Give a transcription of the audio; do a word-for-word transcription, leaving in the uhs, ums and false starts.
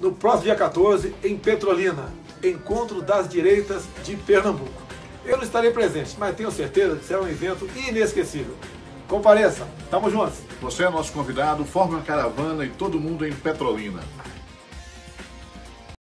no próximo dia quatorze, em Petrolina, Encontro das Direitas de Pernambuco. Eu não estarei presente, mas tenho certeza que será um evento inesquecível. Compareça, tamo juntos. Você é nosso convidado, forme uma caravana e todo mundo em Petrolina.